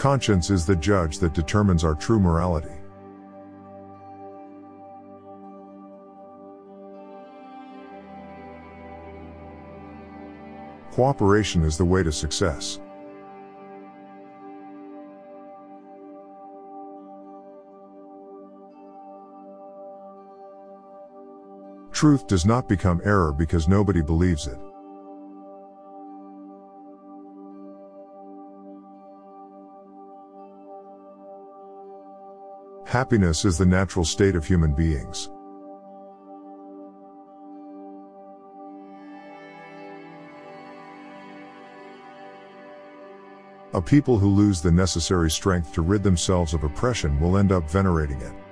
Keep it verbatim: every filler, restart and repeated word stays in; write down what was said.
Conscience is the judge that determines our true morality. Cooperation is the way to success. Truth does not become error because nobody believes it. Happiness is the natural state of human beings. A people who lose the necessary strength to rid themselves of oppression will end up venerating it.